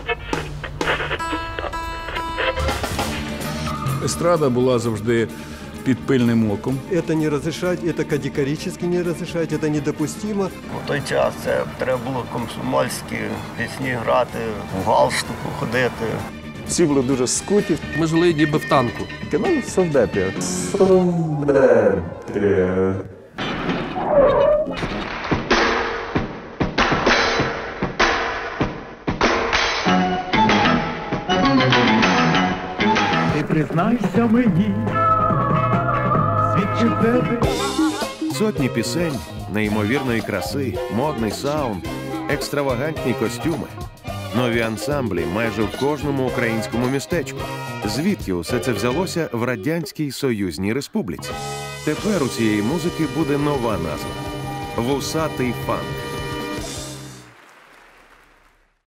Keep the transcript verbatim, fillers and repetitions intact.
Естрада була завжди під пильним оком. Это не разрешать, это категорически не разрешать, это недопустимо. У той час це треба було комсомольські пісні грати, в галстуку ходити. Всі були дуже скуті. Ми жили ніби в танку. Ну, совдепі. Совдепі. Ти признайся мені, звідки в тебе. Сотні пісень, неймовірної краси, модний саунд, екстравагантні костюми. Нові ансамблі майже в кожному українському містечку. Звідки усе це взялося в Радянській Союзній Республіці? Тепер у цієї музики буде нова назва – вусатий фанк.